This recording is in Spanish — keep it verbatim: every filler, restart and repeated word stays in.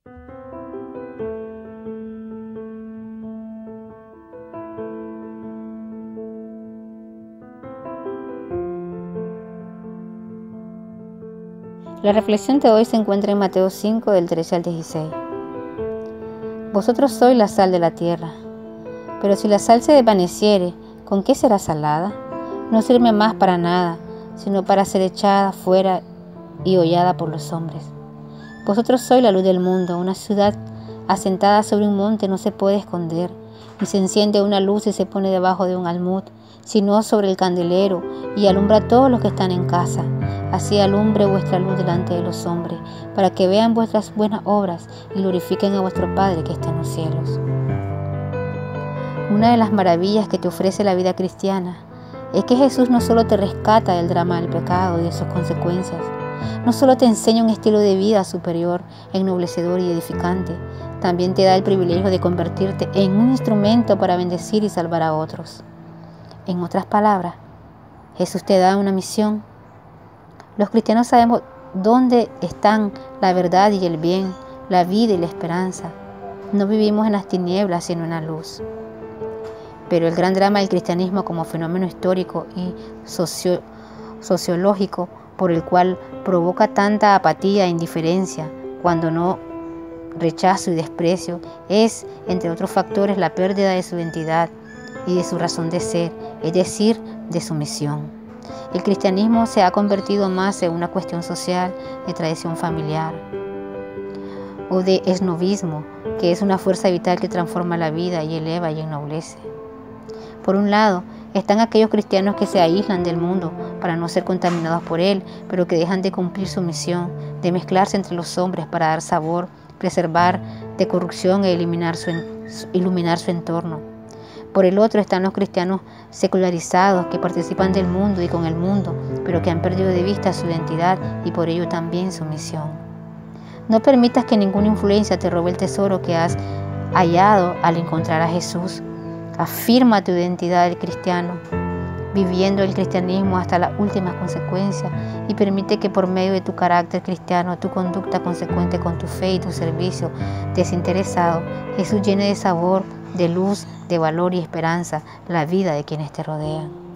La reflexión de hoy se encuentra en Mateo cinco, del trece al dieciséis. Vosotros sois la sal de la tierra, pero si la sal se desvaneciere, ¿con qué será salada? No sirve más para nada, sino para ser echada fuera y hollada por los hombres. Vosotros sois la luz del mundo. Una ciudad asentada sobre un monte no se puede esconder, ni se enciende una luz y se pone debajo de un almud, sino sobre el candelero, y alumbra a todos los que están en casa. Así alumbre vuestra luz delante de los hombres, para que vean vuestras buenas obras y glorifiquen a vuestro Padre que está en los cielos. Una de las maravillas que te ofrece la vida cristiana es que Jesús no solo te rescata del drama del pecado y de sus consecuencias, no solo te enseña un estilo de vida superior, ennoblecedor y edificante, también te da el privilegio de convertirte en un instrumento para bendecir y salvar a otros. En otras palabras, Jesús te da una misión. Los cristianos sabemos dónde están la verdad y el bien, la vida y la esperanza. No vivimos en las tinieblas, sino en la luz. Pero el gran drama del cristianismo como fenómeno histórico y socio, sociológico por el cual provoca tanta apatía e indiferencia, cuando no rechazo y desprecio, es, entre otros factores, la pérdida de su identidad y de su razón de ser, es decir, de su misión. El cristianismo se ha convertido más en una cuestión social, de tradición familiar o de esnovismo, que es una fuerza vital que transforma la vida y eleva y ennoblece. Por un lado, están aquellos cristianos que se aíslan del mundo para no ser contaminados por él, pero que dejan de cumplir su misión, de mezclarse entre los hombres para dar sabor, preservar de corrupción e eliminar su, iluminar su entorno. Por el otro están los cristianos secularizados que participan del mundo y con el mundo, pero que han perdido de vista su identidad y por ello también su misión. No permitas que ninguna influencia te robe el tesoro que has hallado al encontrar a Jesús. Afirma tu identidad de cristiano, viviendo el cristianismo hasta las últimas consecuencias, y permite que por medio de tu carácter cristiano, tu conducta consecuente con tu fe y tu servicio desinteresado, Jesús llene de sabor, de luz, de valor y esperanza la vida de quienes te rodean.